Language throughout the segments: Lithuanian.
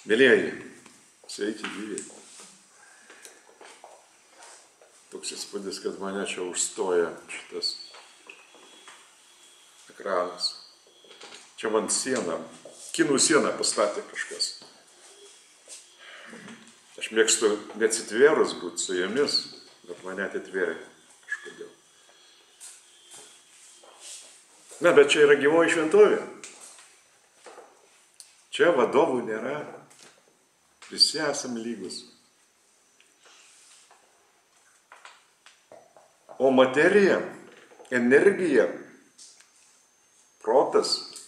Mėlieji, sveiki gyvi. Toks įspūdis, kad mane čia užstoja šitas ekranas. Čia man sieną, kinų sieną pastatė kažkas. Aš mėgstu neatsitvėrus būti su jomis, bet mane atitvėrė kažkodėl. Na, bet čia yra gyvoji šventovė. Čia vadovų nėra. Visi esam lygus. O materija, energija, protas,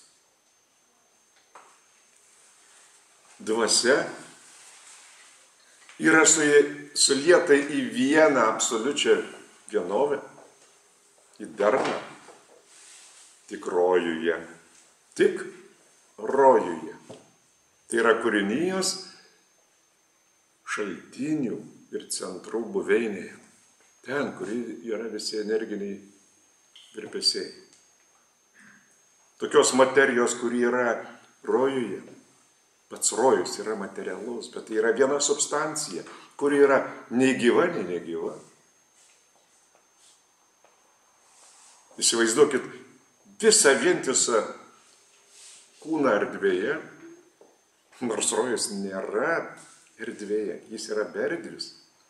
dvasia yra sulieta į vieną absoliučią vienovę, į darną, tik rojuje. Tik rojuje. Tai yra kūrinijos šaltinių ir centrų buveinėje. Ten, kur yra visi energiniai virpesiai. Tokios materijos, kuri yra rojuje. Pats rojus yra materialus, bet tai yra viena substancija, kuri yra nei gyva, nei negyva. Įsivaizduokit visą vientisą kūną erdvėje, nors rojus nėra erdvėje, jis yra beerdvis.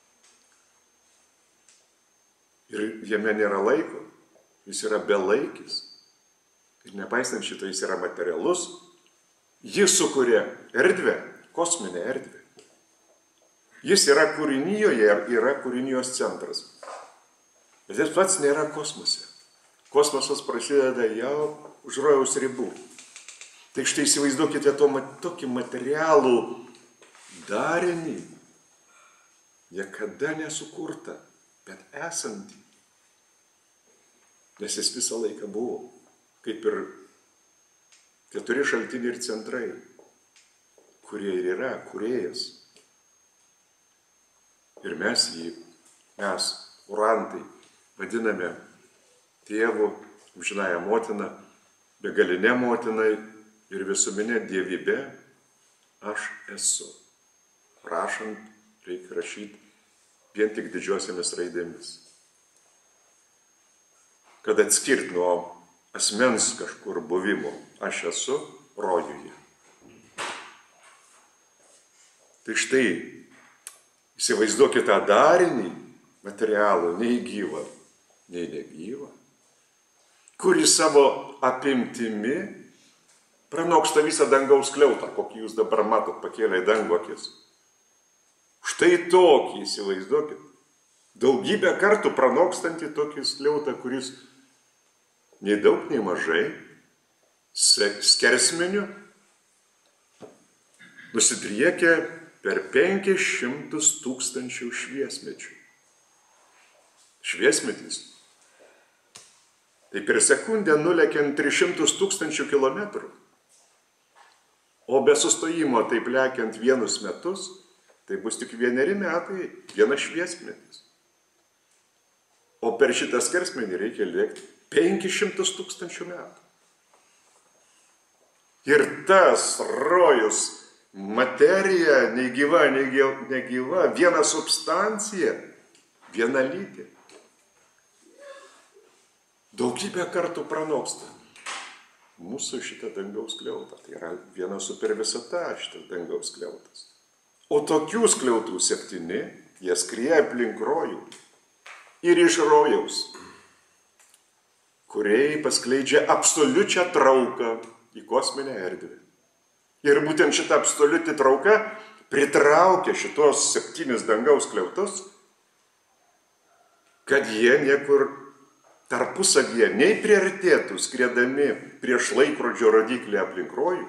Ir jame nėra laiko, jis yra belaikis. Ir nepaisant šito, jis yra materialus, jis sukuria erdvę, kosminę erdvę. Jis yra kūrinijoje ir yra kūrinijos centras. Bet jis pats nėra kosmose. Kosmosas prasideda jau už rojaus ribų. Tai štai įsivaizduokite tokį materialų darinį, niekada nesukurta, bet esantį. Nes jis visą laiką buvo, kaip ir 4 šaltiniai ir centrai, kurie ir yra kūrėjas. Ir mes jį, urantai, vadiname tėvu, amžinąją motiną, begalinę motiną ir visuminę dievybę. Aš esu. Rašant reikia rašyti vien tik didžiosiamis raidėmis. Kad atskirt nuo asmens kažkur buvimo, aš esu rojuje. Tai štai, įsivaizduokite tą darinį materialų, nei gyvą, nei negyvą, kuri savo apimtimi pranoksta visą dangaus skliautą, kokį jūs dabar matot pakėlę į dangų akis. Štai tokį įsivaizduokit. Daugybę kartų pranokstantį tokį skliautą, kuris nei daug, nei mažai, skersmeniu, nusidriekia per 500 000 šviesmečių. Šviesmetis. Tai per sekundę nulekiant 300 000 kilometrų. O be sustojimo taip lekiant 1 metus, tai bus tik 1 metai, 1 šviesmetis. O per šitą skersmenį reikia lėkti 500 000 metų. Ir tas rojus, materija, nei gyva, negyva, viena substancija, vienalytė. Daugybę kartų pranoksta mūsų šitą dangaus skliautą. Tai yra viena super visata šitas dangaus skliautas. O tokių skliautų 7, jie skrieja aplink rojų ir iš rojaus, kuriai paskleidžia absoliučią trauką į kosminę erdvę. Ir būtent šita absoliuti trauka pritraukia šitos 7 dangaus skliautus, kad jie niekur tarpusavyje nei priartėtų, skriedami prieš laikrodžio rodiklį aplink rojų,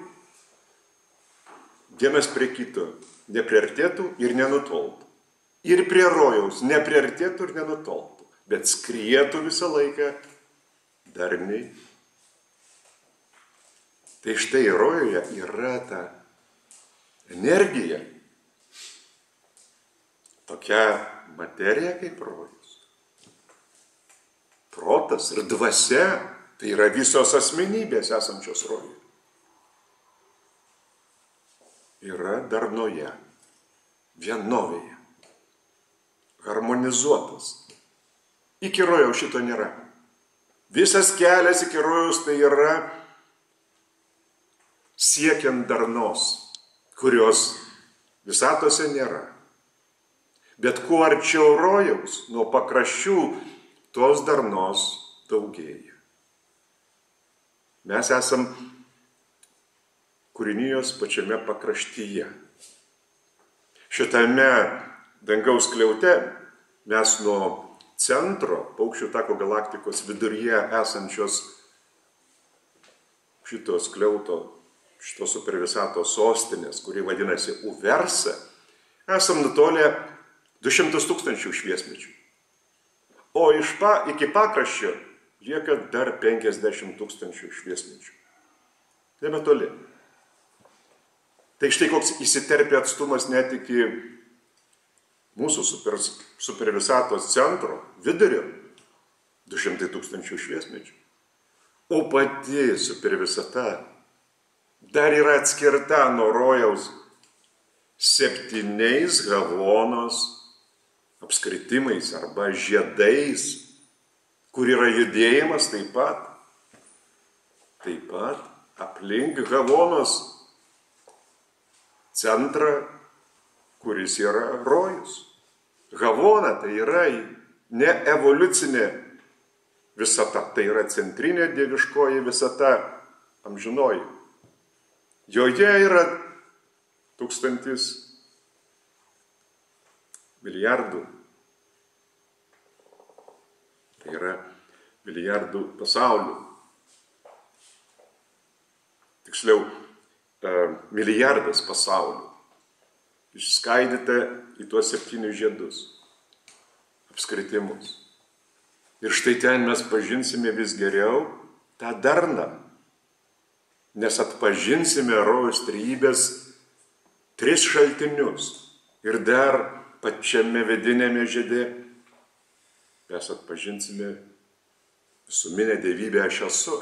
vienas prie kito nepriartėtų ir nenutoltų. Ir prie rojaus nepriartėtų ir nenutoltų, bet skrietų visą laiką darniai. Tai štai rojuje yra ta energija, tokia materija kaip rojus. Protas ir dvasia, tai yra visos asmenybės esančios rojuje. yra darnoje, vienovėje, harmonizuotas. Iki rojaus šito nėra. Visas kelias iki rojaus tai yra siekiant darnos, kurios visatose nėra. Bet kuo arčiau rojaus, nuo pakraščių, tos darnos daugėja. Mes esam kūrinijos pačiame pakraštyje. Šitame dangaus skliaute mes nuo centro, Paukščių tako galaktikos viduryje esančios šitos skliauto, šitos supervisatos sostinės, kuri vadinasi Uversa, esam nutolę 200 000 šviesmečių. O iki pakraščio lieka dar 50 000 šviesmečių. Nebetoli. Tai štai koks įsiterpia atstumas net iki mūsų supervisatos centro, vidurio, 200 000 šviesmečių. O pati supervisata dar yra atskirta nuo rojaus 7 Havonos apskritimais arba žiedais, kur yra judėjimas taip pat aplink Havonos centrą, kuris yra rojus. Havona tai yra ne evoliucinė visata, tai yra centrinė dieviškoji visata, amžinoji. Joje yra 1000 milijardų. Tai yra milijardų pasaulių. Tiksliau, milijardas pasaulių. Išskaidyta į tuos 7 žiedus, apskritimus. Ir štai ten mes pažinsime vis geriau tą darną, nes atpažinsime rojaus trejybės 3 šaltinius. Ir dar pačiame vidinėme žiede mes atpažinsime visuminę dievybę aš esu.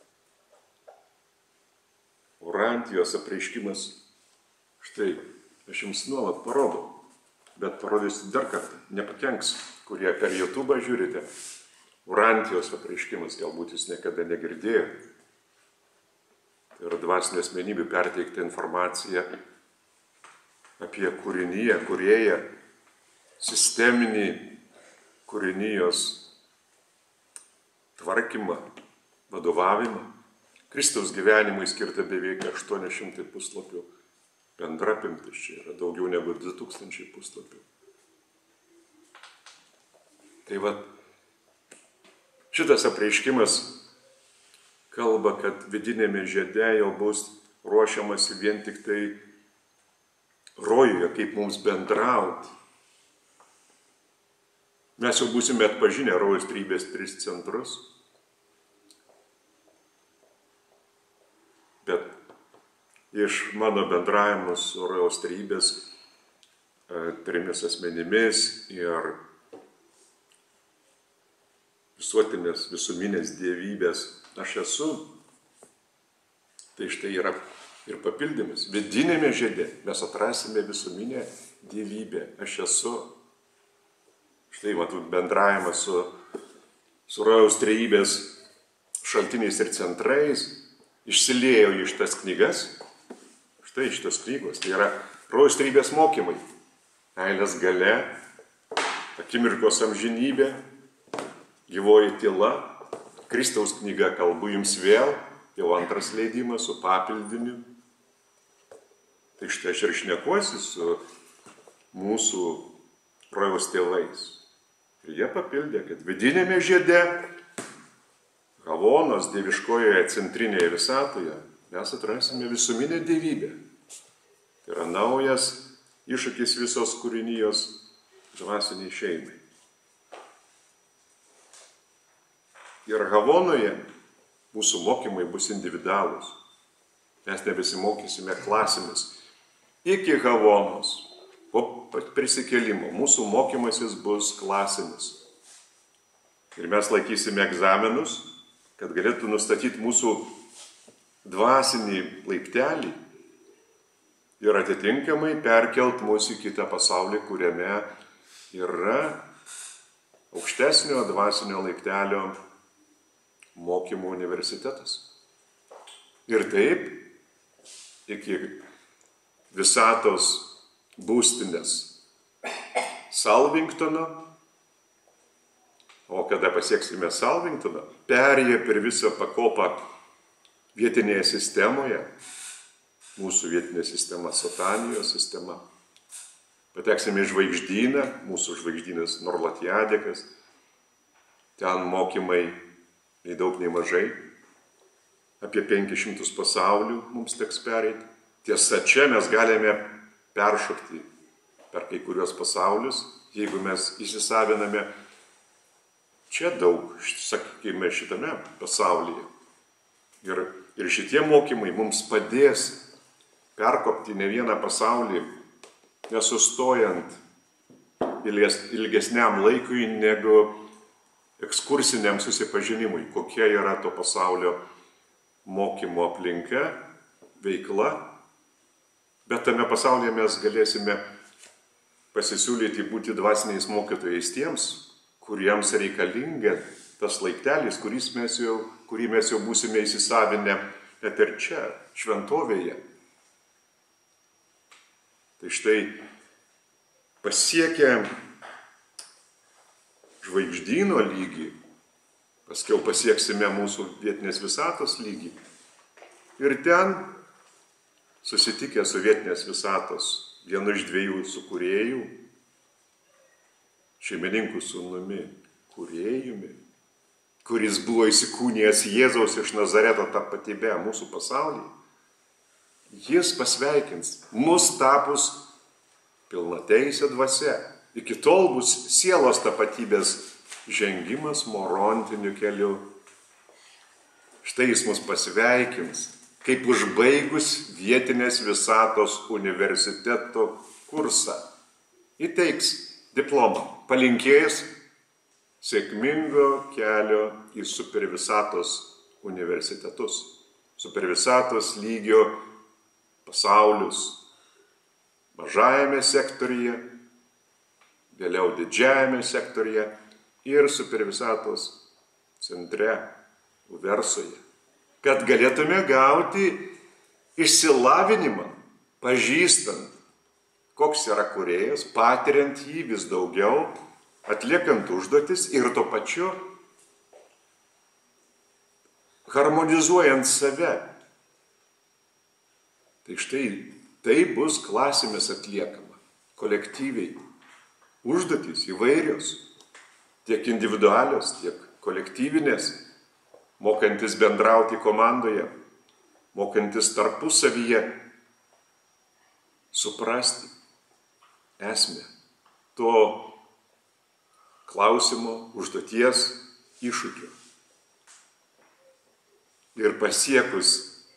Urantijos apreiškimas, štai, aš jums nuolat parodau, bet parodysiu dar kartą, nepakenks, kurie per YouTube žiūrite. Urantijos apreiškimas, galbūt jūs niekada negirdėjote. Tai yra dvasinių asmenybių perteikta informacija apie kūriniją, kūrėją, sisteminį kūrinijos tvarkymą, vadovavimą. Kristaus gyvenimui skirta beveik 800 puslapių. Bendra apimtis čia yra daugiau negu 2000 puslapių. Tai va, šitas apreiškimas kalba, kad vidinėme žiede jau bus ruošiamasi vien tik tai rojuje, kaip mums bendrauti. Mes jau būsime atpažinę rojaus trejybės 3 centrus. Bet iš mano bendravimo su rojaus trejybės 3 asmenimis ir visuotinės, visuminės dievybės aš esu, tai štai yra ir papildymas. Vidinėme žiede mes atrasime visuminę dievybę, aš esu. Štai matau bendravimas su rojaus trejybės šaltiniais ir centrais, išsiliejo iš tas knygas. Štai šitos knygos, tai yra rojaus trejybės mokymai. Meilės galia, akimirkos amžinybė, gyvoji tyla, Kristaus knyga kalbu jums vėl, jau 2 leidimas su papildiniu. Tai štai aš ir šnekuosi su mūsų rojaus tėvais. Ir jie papildė, kad vidinėme žiede, Havonos dieviškojoje centrinėje visatoje, mes atrasime visuminę dievybę. Tai yra naujas iššūkis visos kūrinijos dvasiniai šeimai. Ir Havonoje mūsų mokymai bus individualūs. Mes nebesimokysime klasėmis. Iki Havonos, po prisikėlimo, mūsų mokymasis bus klasinis. Ir mes laikysime egzaminus, kad galėtų nustatyti mūsų dvasinį laiptelį ir atitinkamai perkelt mus į kitą pasaulį, kuriame yra aukštesnio dvasinio laiptelio mokymo universitetas. Ir taip iki visatos būstinės Salvingtono, o kada pasieksime Salvingtoną, perėję per visą pakopą vietinėje sistemoje, mūsų vietinė sistema, Satanijos sistema, pateksime į žvaigždyną, mūsų žvaigždynas Norlatjadekas, ten mokymai nei daug, nei mažai, apie 500 pasaulių mums teks pereiti. Tiesa, čia mes galime peršokti per kai kurios pasaulius, jeigu mes įsisaviname čia daug, sakykime, šitame pasaulyje. Ir šitie mokymai mums padės perkopti ne vieną pasaulį, nesustojant ilgesniam laikui negu ekskursiniam susipažinimui, kokia yra to pasaulio mokymo aplinka, veikla. Bet tame pasaulyje mes galėsime pasisiūlyti būti dvasiniais mokytojais tiems, kuriems reikalinga tas laiptelis, kurį mes jau būsime įsisavinę net ir čia, šventovėje. Tai štai pasiekę žvaigždyno lygį, paskiau pasieksime mūsų vietinės visatos lygį. Ir ten, susitikę su vietinės visatos vienu iš dviejų sukūrėjų, šeimininkų sūnumi, kūrėjumi, kuris buvo įsikūnijęs Jėzaus iš Nazareto tapatybę mūsų pasaulyje, jis pasveikins mus tapus pilnateisė dvasia. Iki tol bus sielos tapatybės žengimas morontiniu keliu. Štai jis mus pasveikins, kaip užbaigus vietinės visatos universiteto kursą. Įteiks diplomą, palinkės sėkmingo kelio į supervisatos universitetus, supervisatos lygio pasaulius, mažajame sektoriuje, vėliau didžiajame sektoriuje ir supervisatos centre, Uversoje, kad galėtume gauti išsilavinimą, pažįstant, koks yra kūrėjas, patiriant jį vis daugiau, atliekant užduotis ir tuo pačiu harmonizuojant save. Tai štai tai bus klasėmis atliekama, kolektyviai. Užduotys įvairios, tiek individualios, tiek kolektyvinės, mokantis bendrauti komandoje, mokantis tarpusavyje suprasti esmę to klausimo, užduoties, iššūkio. Ir pasiekus,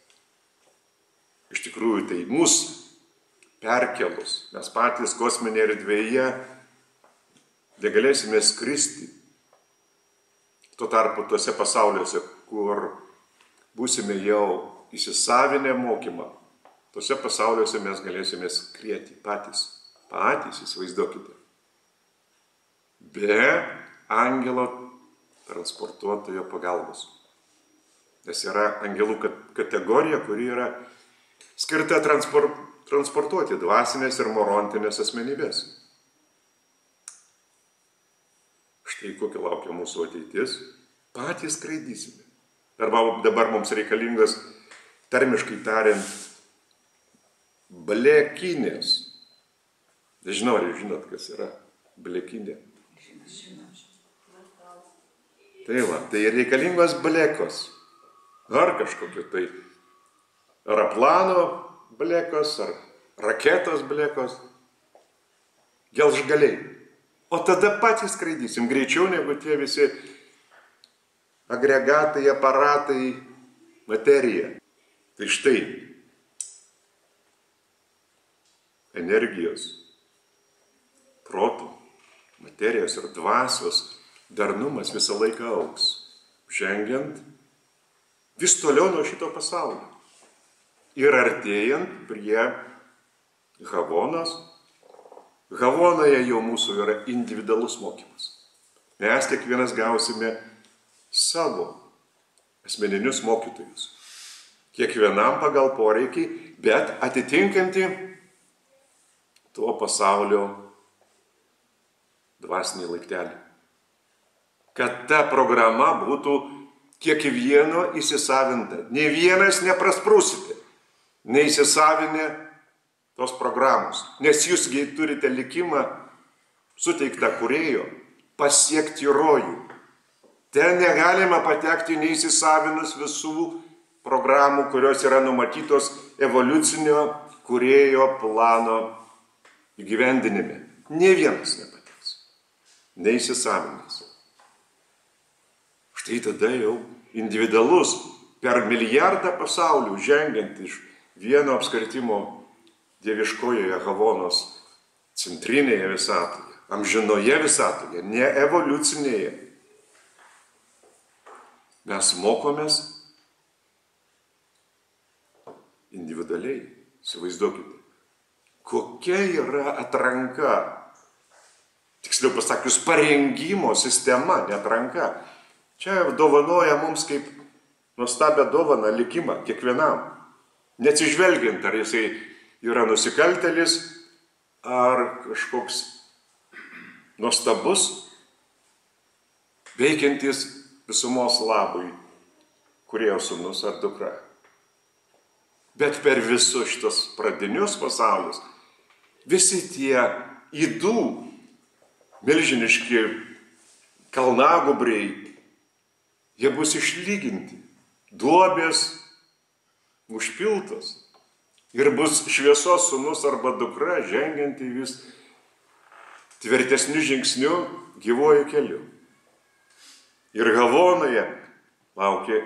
iš tikrųjų, tai mus perkelus, mes patys kosminėje erdvėje negalėsime skristi. Tuo tarpu tuose pasauliuose, kur būsime jau įsisavinę mokymą, tuose pasauliuose mes galėsime skrieti patys, įsivaizduokite. Be angelo transportuotojo pagalbos. Nes yra angelų kategorija, kuri yra skirta transportuoti dvasinės ir morontinės asmenybės. Štai kokia laukia mūsų ateitis, patys skraidysime. Dabar mums reikalingas, tarmiškai tariant, blekinės. Nežinau, ar jūs žinot, kas yra blekinė. Tai va, tai reikalingos blekos. Ar kažkokiu tai aeroplano blekos, ar raketos blekos. Gelžgaliai. O tada patys skraidysim greičiau negu tie visi agregatai, aparatai, materija. Tai štai energijos, proto, materijos ir dvasios darnumas visą laiką augs, žengiant vis toliau nuo šito pasaulio ir artėjant prie Havonas. Havonoje jau mūsų yra individualus mokymas. Mes kiekvienas gausime savo asmeninius mokytojus. Kiekvienam pagal poreikį, bet atitinkantį to pasaulio dvasinį laiptelį. Kad ta programa būtų kiekvieno įsisavinta. Nė vienas neprasprūsite, neįsisavinę tos programos. Nes jūsgi turite likimą suteiktą kūrėjo pasiekti rojų. Ten negalima patekti neįsisavinus visų programų, kurios yra numatytos evoliucinio kūrėjo plano įgyvendinime. Nė vienas nepateks. Neįsisavinęs. Štai tada jau individualus per milijardą pasaulių žengiant iš vieno apskritimo dieviškojoje Havonos centrinėje visatoje, amžinoje visatoje, ne evoliucinėje. Mes mokomės individualiai. Įsivaizduokite, kokia yra atranka, tiksliau pasakius, parengimo sistema, ne atranka. Čia dovanoja mums kaip nuostabią dovaną likimą kiekvienam. Neatsižvelgiant, ar jisai yra nusikaltėlis, ar kažkoks nuostabus, veikiantis visumos labui, kūrėjo sūnus ar dukra. Bet per visus šitos pradinius pasaulius, visi tie ydų, milžiniški kalnagubriai, jie bus išlyginti, duobės užpiltos ir bus šviesos sūnus arba dukra žengianti vis tvirtesniu žingsniu gyvuoju keliu. Ir Havonoje laukia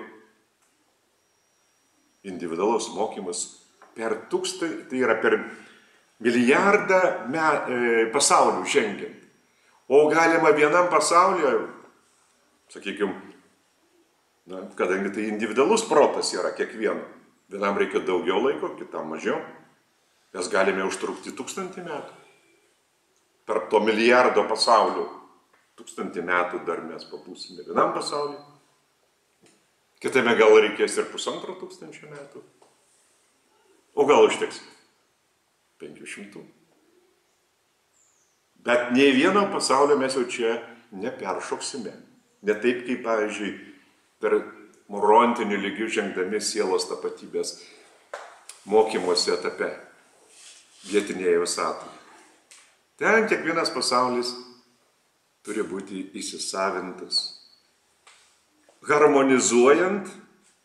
individualus mokymas per tai yra per milijardą pasaulių žengiant. O galima vienam pasaulyje, sakykime, kadangi tai individualus protas yra kiekvieno. Vienam reikia daugiau laiko, kitam mažiau. Mes galime užtrukti 1000 metų. Per to milijardo pasaulių 1000 metų dar mes pabūsime vienam pasauliu. Kitame gal reikės ir 1500 metų. O gal užteks 500. Bet nei vieno pasaulio mes jau čia neperšoksime. Ne taip, kaip, pavyzdžiui, per morontinių lygių žengdami sielos tapatybės mokymosi etape vietinėje visatoje. Ten kiekvienas pasaulis turi būti įsisavintas, harmonizuojant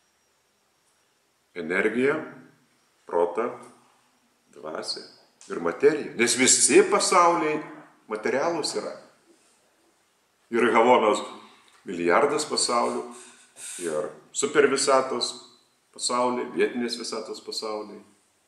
energiją, protą, dvasią ir materiją. Nes visi pasauliai materialūs yra. Ir Havonos milijardas pasaulių, ir supervisatos pasauliai, vietinės visatos pasauliai.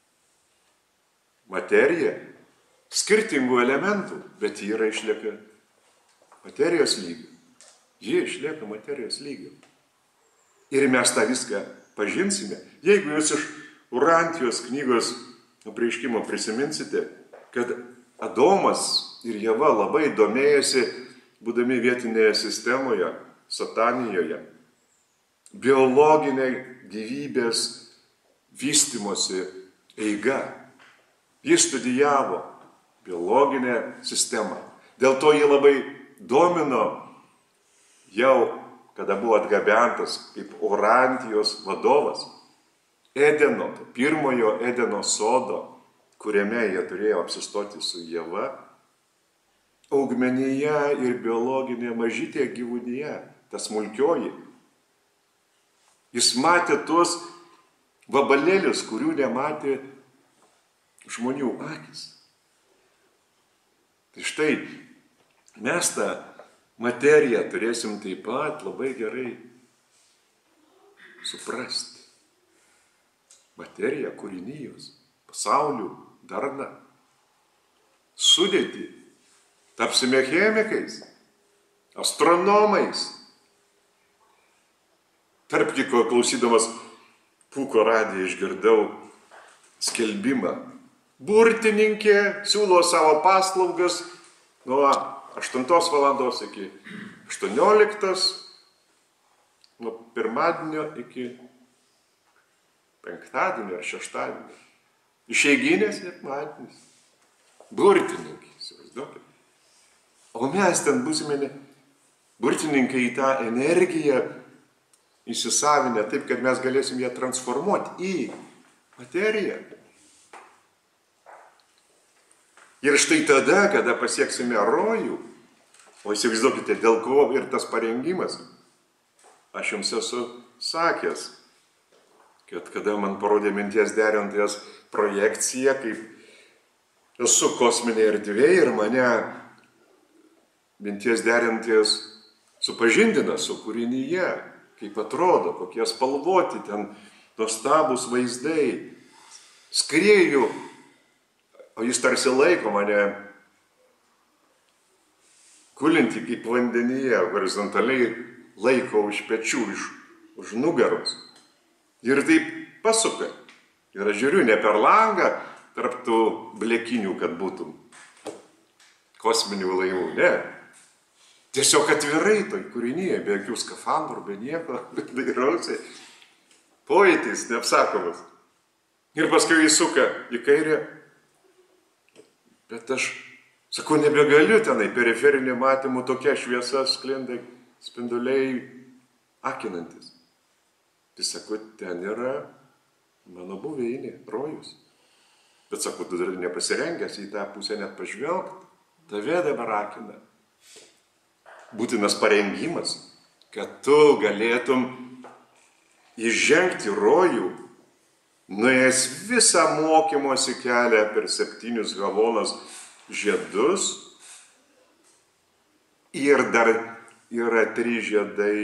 Materija skirtingų elementų, bet ji yra išlieka materijos lygio. Ji išlieka materijos lygio. Ir mes tą viską pažinsime. Jeigu jūs iš Urantijos knygos apreiškimo prisiminsite, kad Adomas ir Ieva labai domėjosi, būdami vietinėje sistemoje, Satanijoje, biologinė gyvybės vystimosi eiga. Jis studijavo biologinę sistemą. Dėl to jį labai domino jau, kada buvo atgabentas kaip Urantijos vadovas, Edeno, pirmojo Edeno sodo, kuriame jie turėjo apsistoti su Ieva, augmenija ir biologinė mažytė gyvūnija, ta smulkioji. Jis matė tuos vabalėlius, kurių nematė žmonių akis. Tai štai mes tą materiją turėsim taip pat labai gerai suprasti. Materija kūrinijos, pasaulių darna, sudėtį. Tapsime chemikais, astronomais. Tarp kitko, klausydamas Pūko radiją išgirdau skelbimą burtininkė siūlo savo paslaugas nuo 8 valandos iki 18, nuo pirmadienio iki penktadienio ar šeštadienio. Išeiginės sekmadienis. Burtininkai, įsivaizduokit. O mes ten būsime burtininkai į tą energiją įsisavinę taip, kad mes galėsim ją transformuoti į materiją. Ir štai tada, kada pasieksime rojų, o įsivaizduokite, dėl ko ir tas parengimas, aš jums esu sakęs, kad kada man parodė minties derintojas projekciją, kaip esu kosminėje erdvėje ir mane minties derintojas supažindina su kūrinyje, kaip atrodo, kokie spalvoti ten nuostabūs vaizdai. Skrieju, o jis tarsi laiko mane gulinti kaip vandenyje, horizontaliai laiko už pečių, už nugaros. Ir taip pasuka. Ir aš žiūriu ne per langą, tarp tų blėkinių, kad būtum kosminių laivų, ne. Tiesiog atvirai toj kūrinyje, be jokių skafandrų, be nieko, dairausiai. Pojūtis neapsakomas. Ir paskui jis suka į kairę. Bet aš, sakau, nebegaliu tenai, periferinį matymų tokia šviesa sklinda, spinduliai akinantis. Tai sakau, ten yra mano buveinė, rojus. Bet sakau, tu dar nepasirengęs į tą pusę net pažvelgti, tave dabar akina. Būtinas parengimas, kad tu galėtum įžengti rojų, nuėjęs visą mokymosi kelią per 7 Havonos žiedus ir dar yra 3 žiedai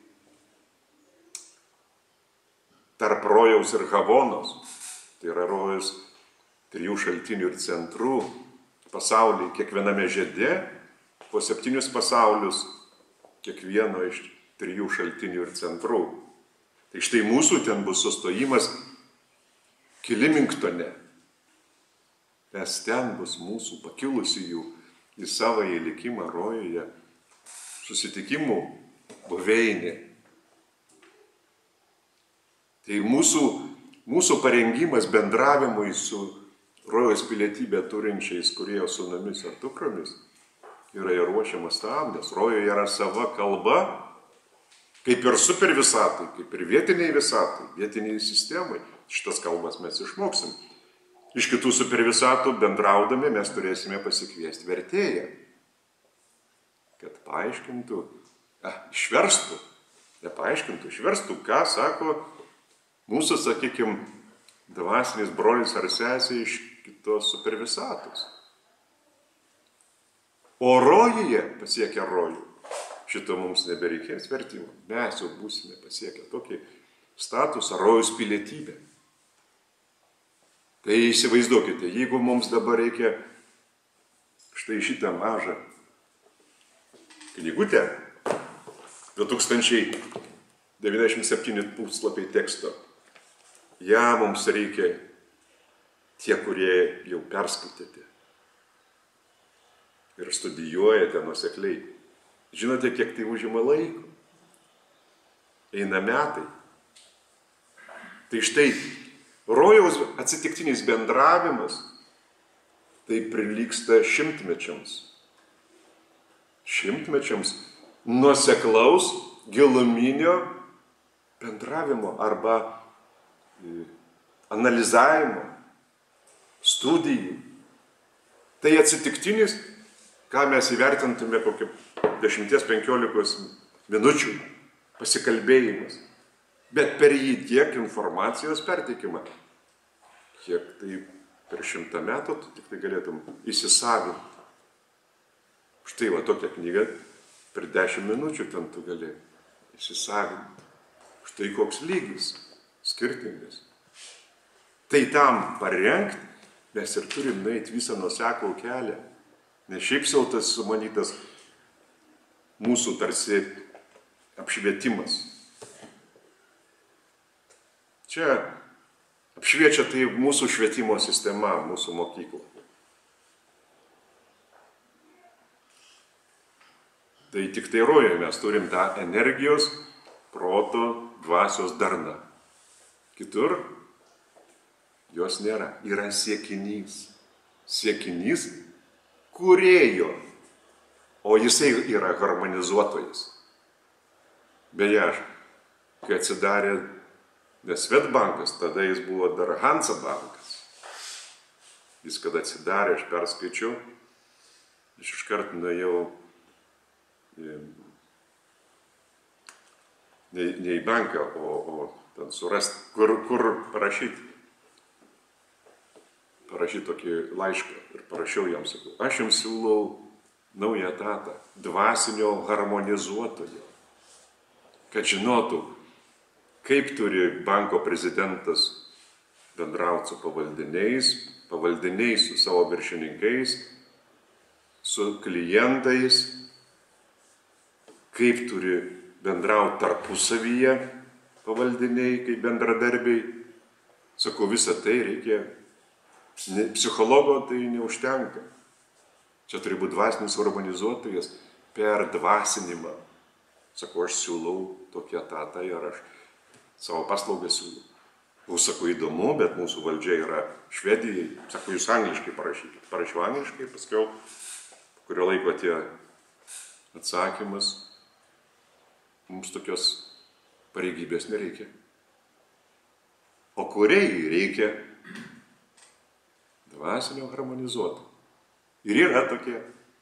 tarp rojaus ir Havonos. Tai yra rojaus 3 šaltinių ir centrų pasaulyje, kiekviename žiede po 7 pasaulius, kiekvieno iš 3 šaltinių ir centrų. Tai štai mūsų ten bus sustojimas Kilimingtone. Nes ten bus mūsų pakilusiųjų į savąjį likimą rojuje susitikimų buveinė. Tai mūsų parengimas bendravimui su rojaus pilietybę turinčiais kūrėjo sūnumis ar dukromis yra ir ruošiamas tam, nes rojoje yra sava kalba, kaip ir super visatai, kaip ir vietiniai visatai, vietiniai sistemai. Šitas kalbas mes išmoksim. Iš kitų super visatų bendraudami mes turėsime pasikviesti vertėją, kad paaiškintų, išverstų, nepaaiškintų, išverstų, ką sako mūsų, sakykime, dvasinis brolis ar sesė iš kitos super visatos. O rojuje pasiekę rojų, šito mums nebereikės vertimo. Mes jau būsime pasiekę tokį statusą, rojaus pilietybę. Tai įsivaizduokite, jeigu mums dabar reikia štai šitą mažą knygutę, 2097 puslapiai teksto, ją mums reikia tie, kurie jau perskaitėte ir studijuojate nuosekliai. Žinote, kiek tai užima laiko? Eina metai. Tai štai, rojaus atsitiktinis bendravimas, tai prilygsta šimtmečiams. Šimtmečiams nuoseklaus, giluminio bendravimo arba analizavimo, studijų. Tai atsitiktinis, ką mes įvertintume kokį 10-15 minučių pasikalbėjimas. Bet per jį tiek informacijos perteikimą, kiek tai per 100 metų tu tik tai galėtum įsisavinti. Štai va tokia knyga, per 10 minučių ten tu gali įsisavinti. Štai koks lygis, skirtingas. Tai tam parengti mes ir turim nueiti visą nuoseklų kelią. Nes šiaip sau tas sumanytas mūsų tarsi apšvietimas. Čia apšviečia tai mūsų švietimo sistema, mūsų mokykla. Tai tik tai rojoje mes turim tą energijos, proto, dvasios darną. Kitur jos nėra. Yra siekinys. Siekinys kūrėjo, o jisai yra harmonizuotojas. Beje, kai atsidarė ne Swedbankas, tada jis buvo dar Hansa bankas. Jis kada atsidarė, aš perskaičiau, aš iškart nuėjau ne į banką, o ten surasti, kur parašyti tokį laišką. Ir parašiau jam, sakau, aš jums siūlau naują etatą, dvasinio harmonizuotojo, kad žinotų, kaip turi banko prezidentas bendrauti su pavaldiniais su savo viršininkais, su klientais, kaip turi bendrauti tarpusavyje pavaldiniai, kaip bendradarbiai. Sakau, visą tai reikia, psichologo tai neužtenka. Čia turi būti dvasinis harmonizuotojas per dvasinimą. Sakau, aš siūlau tokį etatą ir aš savo paslaugą siūlau. O sakau, įdomu, bet mūsų valdžia yra Švedijai. Sakau, jūs angliškai parašykite. Parašiau angliškai, paskiau, po kurio laiko atėjo atsakymas. Mums tokios pareigybės nereikia. O kūrėjai reikia dvasinio harmonizuoto. Ir yra tokie.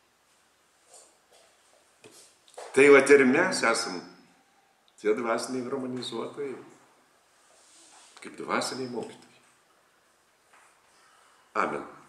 Tai vat ir mes esam tie dvasiniai harmonizuotojai, kaip dvasiniai mokytojai. Amen.